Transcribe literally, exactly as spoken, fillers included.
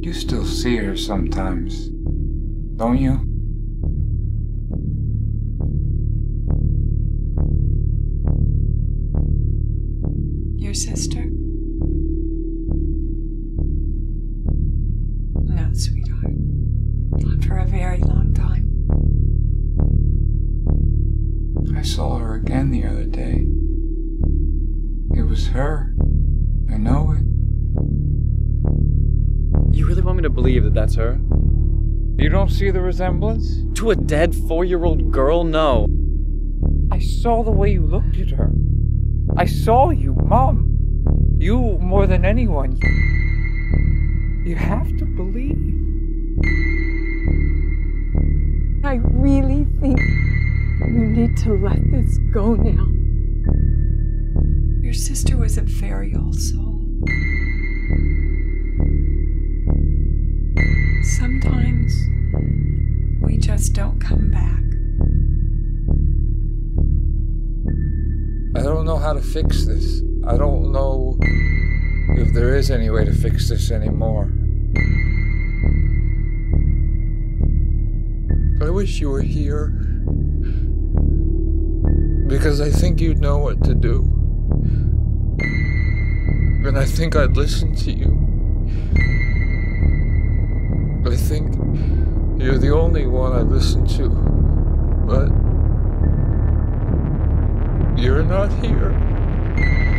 You still see her sometimes, don't you? Your sister? No, sweetheart. Not for a very long time. I saw her again the other day. It was her. I know it. You really want me to believe that that's her? You don't see the resemblance? To a dead four-year-old girl? No. I saw the way you looked at her. I saw you, Mom. You more than anyone. You have to believe. I really think you need to let this go now. Your sister was a very old soul. Sometimes we just don't come back. I don't know how to fix this. I don't know if there is any way to fix this anymore. I wish you were here, because I think you'd know what to do. And I think I'd listen to you. I think you're the only one I'd listen to, but you're not here.